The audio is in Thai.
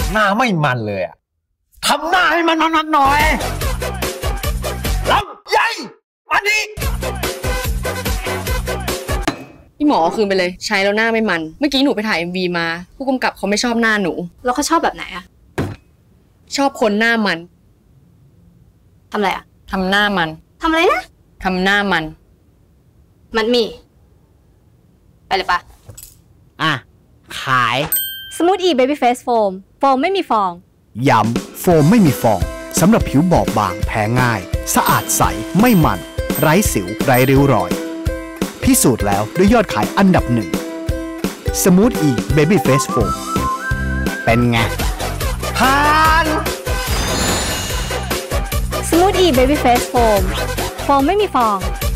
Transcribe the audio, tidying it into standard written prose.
หน้าไม่มันเลยอะทำหน้าให้มันหน่อยลำใหญ่มาดิพี่หมอคืนไปเลยใช้แล้วหน้าไม่มันเมื่อกี้หนูไปถ่าย MV มาผู้กำกับเขาไม่ชอบหน้าหนูแล้วเขาชอบแบบไหนอะชอบคนหน้ามันทำอะไรอะทำหน้ามันทำอะไรนะทำหน้ามันมีไปเลยปะอ่ะขายสมูทอีเบบี้เฟสโฟมไม่มีฟองย้ำโฟมไม่มีฟองสำหรับผิวบอบบางแพ้ง่ายสะอาดใสไม่มันไร้สิวไร้ริ้วรอยพิสูจน์แล้วด้วยยอดขายอันดับหนึ่งสมูทอีเบบี้เฟสโฟมเป็นไงผ่านสมูทอีเบบี้เฟสโฟมไม่มีฟอง